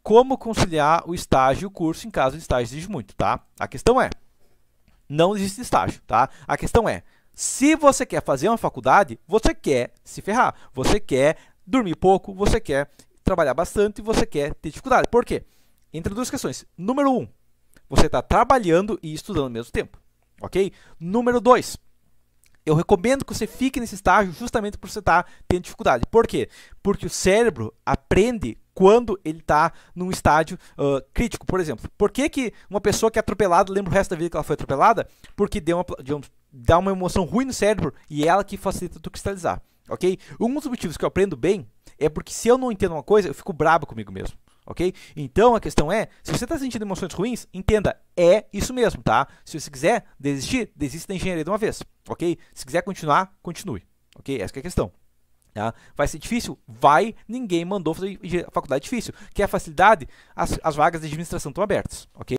como conciliar o estágio e o curso em caso de estágio exige muito, tá? A questão é, não existe estágio, tá? A questão é, se você quer fazer uma faculdade, você quer se ferrar, você quer dormir pouco, você quer trabalhar bastante, você quer ter dificuldade. Por quê? Entre duas questões. Número 1, você está trabalhando e estudando ao mesmo tempo, ok? Número 2, eu recomendo que você fique nesse estágio justamente por você estar tendo dificuldade. Por quê? Porque o cérebro aprende quando ele está num estágio crítico, por exemplo. Por que uma pessoa que é atropelada lembra o resto da vida que ela foi atropelada? Porque dá uma emoção ruim no cérebro e é ela que facilita tu cristalizar, ok? Um dos motivos que eu aprendo bem é porque se eu não entendo uma coisa, eu fico brabo comigo mesmo. Ok? Então a questão é, se você está sentindo emoções ruins, entenda, é isso mesmo, tá? Se você quiser desistir, desista da engenharia de uma vez, ok? Se quiser continuar, continue, ok? Essa que é a questão. Tá? Vai ser difícil? Vai, ninguém mandou fazer a faculdade difícil. Quer facilidade? As vagas de administração estão abertas, ok?